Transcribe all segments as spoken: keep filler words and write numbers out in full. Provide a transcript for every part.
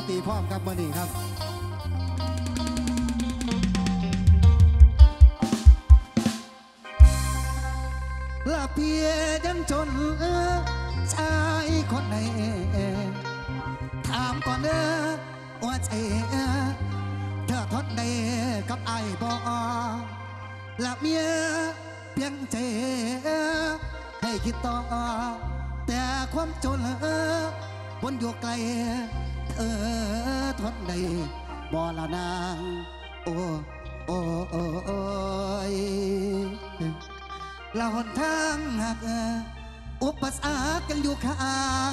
ตรีพร้อมครับเมื่อนี้ครับละเพียยังจนชายคนไหนถามก่อนเด้อว่าใจเธอทนได้กับไอ้บ่ละเมียเพียงใจให้คิดต่อแต่ความจนบนอยู่ไกลเธอทนได้บ่ละนางโอ้โอ้โอ้โอ้ยละหนทางหักอุปสรรคกันอยู่ข้าง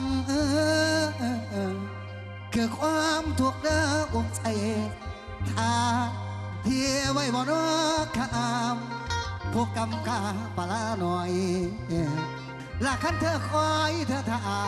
คือความทุกข์เด้ออกใจถ้าเที่ยวไว้บ่นอกข้ามพวกกำกาปลาหน่อยละคันเธอคอยเธอท่า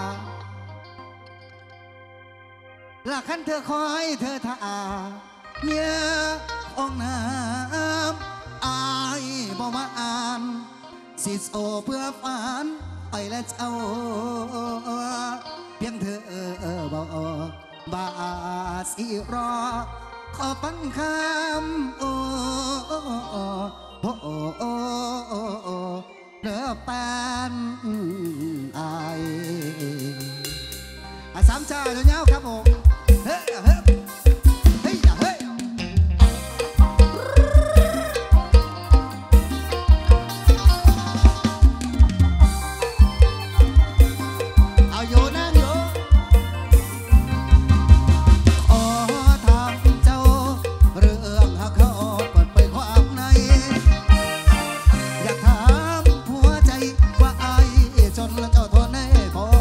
ละคันเธอคอยเธอท่าเมียองน้ำอายบ่มาอ่านสิโซเพื่อฝันไปและเจ้าเพียงเธอบ่บาสิรอขอฟังคำโอ้โอ้โอ้โอ้เด้อแฟนอายสามชาเนี้ยครับผมเฮ้ยเฮ้ยเฮ้ยเฮ้ยเอาโยนั่งโยขอถามเจ้าเรื่องหากเขาเปิดไปความในอยากถามหัวใจว่าไอ้จนแล้วเจ้าทนได้พอ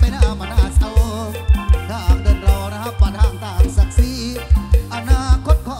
อนาคต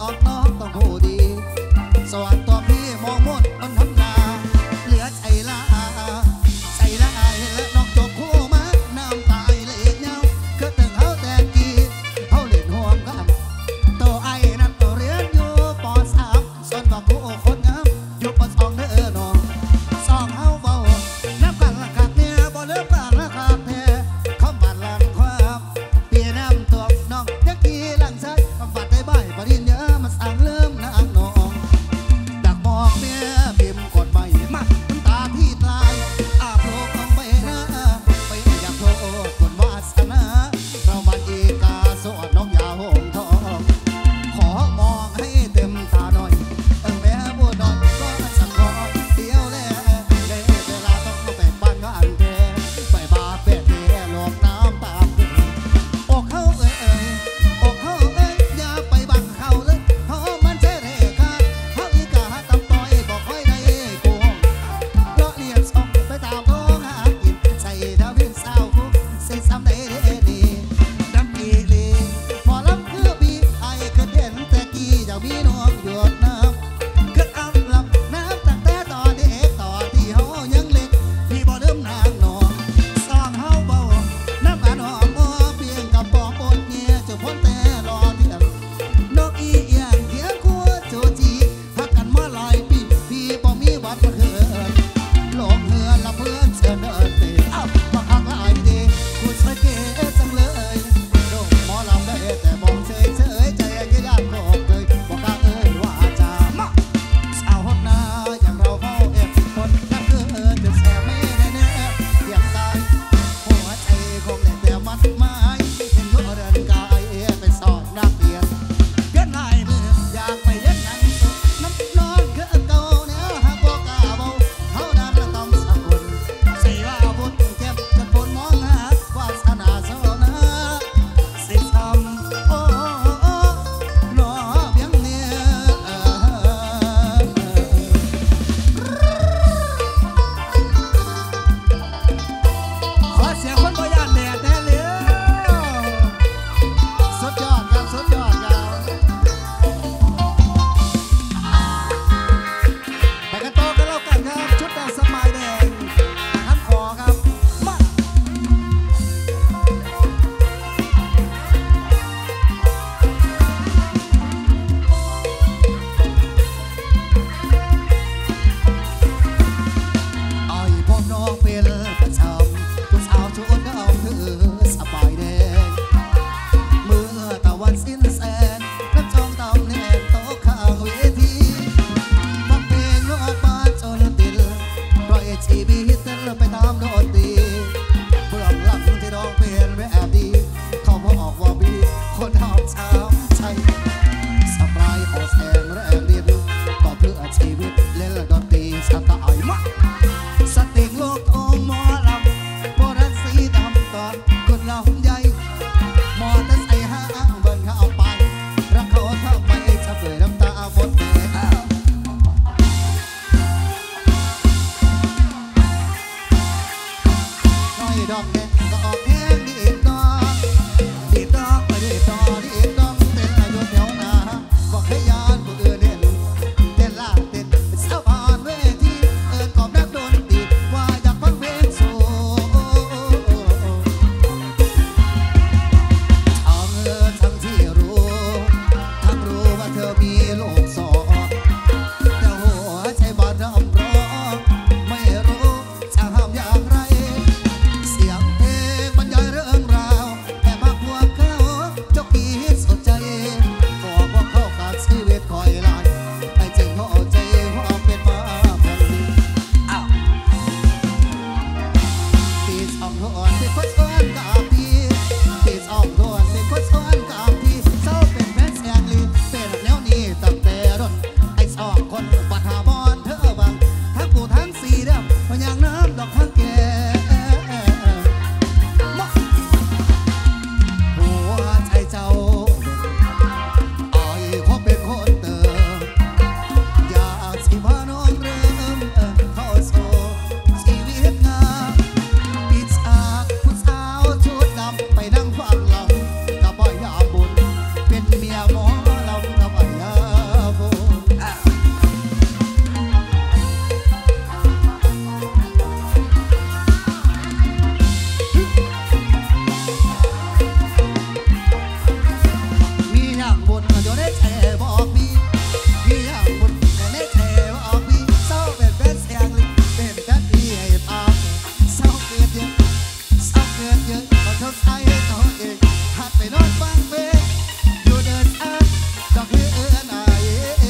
อยู่ในใจบอกพี่พี่อยากบุญอยู่ในใจบอกพี่เศร้าเป็นเป็นเสียงลิเป็นกันดีให้พาเศร้าเกิดเยอะเศร้าเกิดเยอะขอโทษใจตัวเองหัดไปนอนฟังเพลงอยู่เดินอ่านดอกเฮือนอาย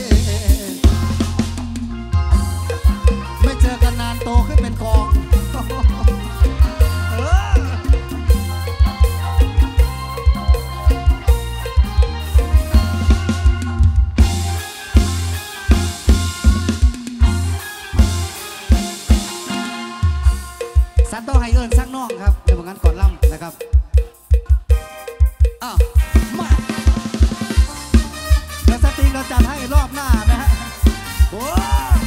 ไม่เจอกันนานโตขึ้นเป็นกองสันต้องให้เอิญสักน้องครับเดี๋ยวงั้นก่อนล่ำนะครับอ้าวมาเดี๋ยวสตรีเราจัดให้รอบหน้านะฮะโอ้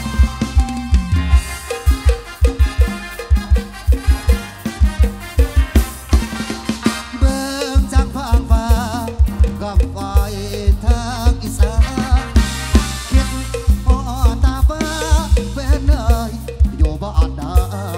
เบิ่งจากฟางฟ้ากับไฟทางอีสานคิดพอตาฟ้าเป็นเนยอยู่บ้านดา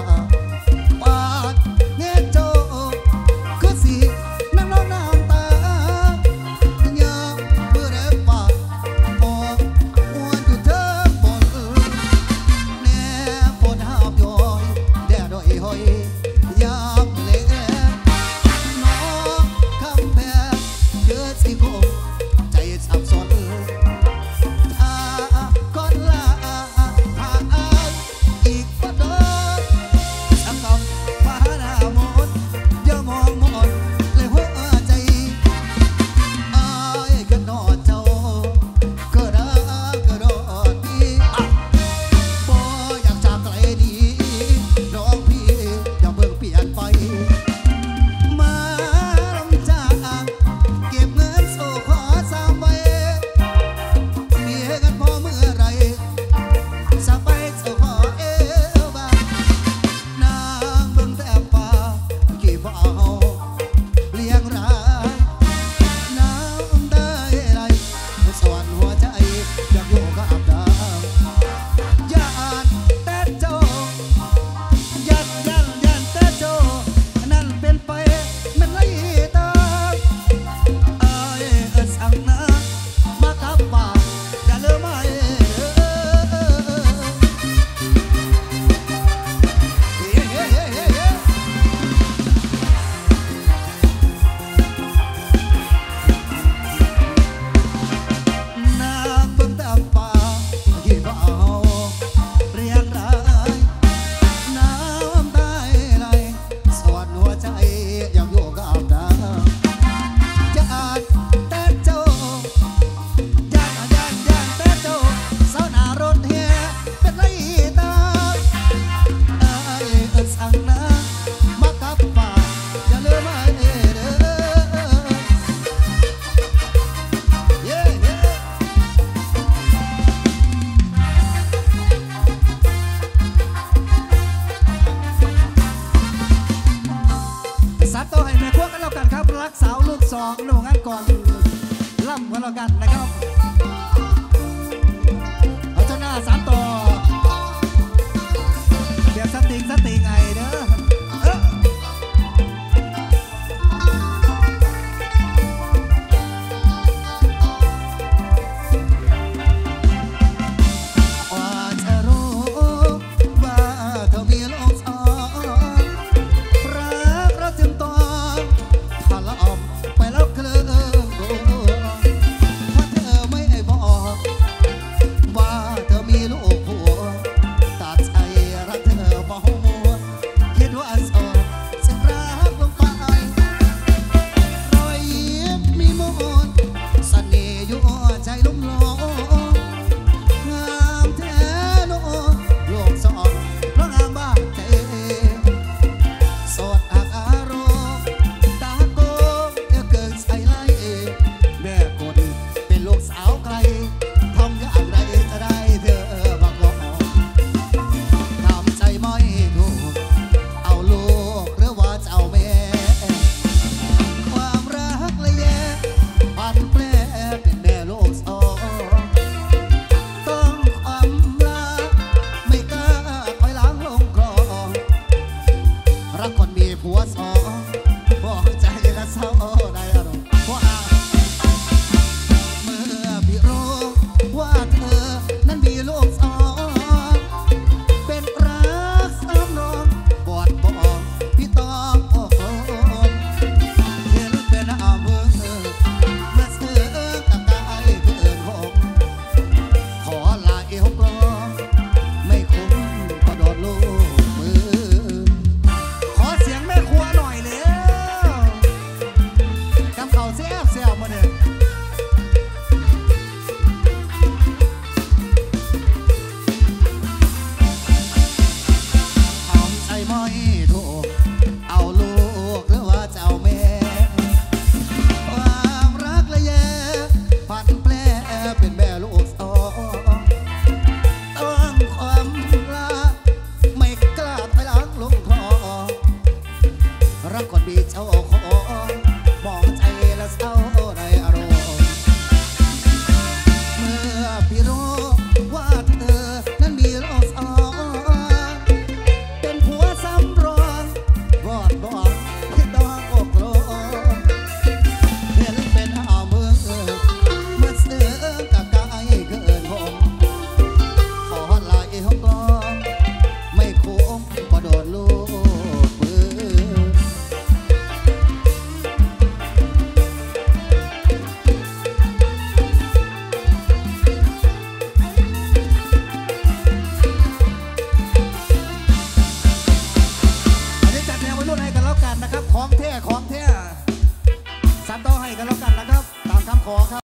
สองหนึ่งงั้นก่อนล่ำกันแล้วกันนะครับเอาเจ้าหน้าสามต่อเดี๋ยวสติงสติงไงเด้อว่าเธอไม่บอกว่าเธอมีลูกของแท้สานต่อให้กันแล้วกันนะครับ ตามคำขอครับ